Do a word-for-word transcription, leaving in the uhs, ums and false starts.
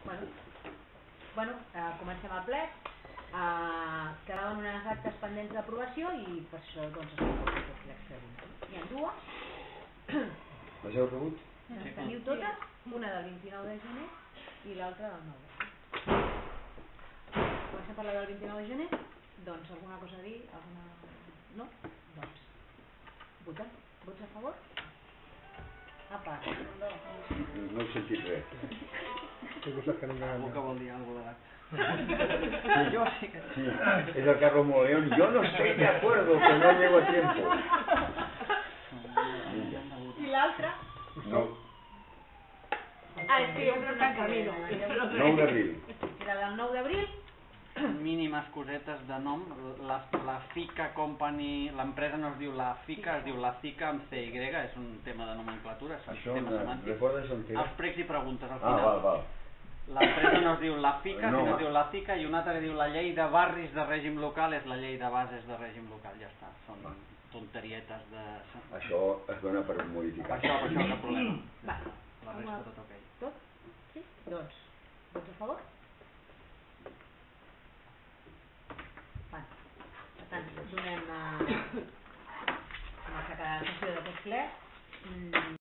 Bueno, comencem el ple. Quedaven unes actes pendents d'aprovació i per això doncs es pot fer aquest ple extraordinari. N'hi ha dues. Les heu rebut? Les teniu totes, una del vint-i-nou de gener i l'altra del nou de gener. Comencem a parlar del vint-i-nou de gener. Doncs alguna cosa a dir? Alguna... No? Doncs votem. Vots a favor? Apa. No he sentit res. Algú que vol dir alguna cosa Sí, yo sí. Sí, es el Carlos Moleón. Yo no estoy de acuerdo, que no llego a tiempo. ¿Y la otra? No. Ah, es que yo creo que está en camino. nou d'abril. Era del nou d'abril. mínimes cosetes de nom. La, la FICA Company, l'empresa no es diu la FICA, es diu la FICA amb C Y, és un tema de nomenclatura. Això, recordes on queda? Els pregs i preguntes, al final. Ah, val, val. L'empresa no es diu la FICA, no, sinó es diu la FICA, i una altra que diu la llei de barris de règim local és la llei de bases de règim local, ja està. Són tonterietes de... Això es dona per modificar. Per això, per això, cap problema. Va. La resta tot ok. Tot? Sí? Doncs, vots a favor? Va. Per tant, donem a... a la sessió d'aquest ple.